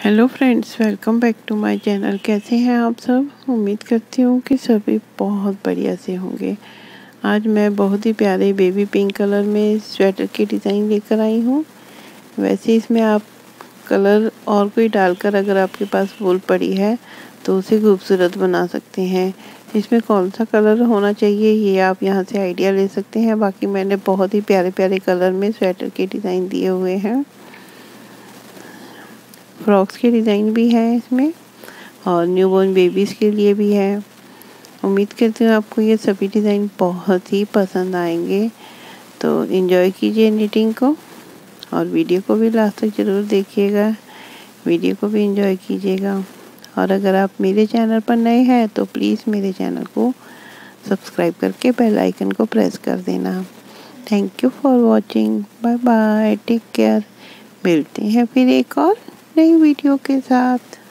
Hello friends, welcome back to my channel. कैसे हैं आप सब? उम्मीद करती हूँ कि सभी बहुत बढ़िया से होंगे। आज मैं बहुत ही प्यारे बेबी पिंक कलर में स्वेटर की डिज़ाइन लेकर आई हूँ। वैसे इसमें आप कलर और कोई डालकर अगर आपके पास वूल पड़ी है तो उसे खूबसूरत बना सकते हैं। इसमें कौन सा कलर होना चाहिए ये आप यहाँ से आइडिया ले सकते हैं। बाकी मैंने बहुत ही प्यारे प्यारे कलर में स्वेटर के डिज़ाइन दिए हुए हैं। फ्रॉक्स के डिज़ाइन भी है इसमें और न्यूबॉर्न बेबीज़ के लिए भी है। उम्मीद करती हूँ आपको ये सभी डिज़ाइन बहुत ही पसंद आएंगे। तो एंजॉय कीजिए निटिंग को और वीडियो को भी लास्ट तक ज़रूर देखिएगा। वीडियो को भी एंजॉय कीजिएगा। और अगर आप मेरे चैनल पर नए हैं तो प्लीज़ मेरे चैनल को सब्सक्राइब करके बेल आइकन को प्रेस कर देना। Thank you for watching. Bye bye, take care. मिलते हैं फिर एक और नई वीडियो के साथ।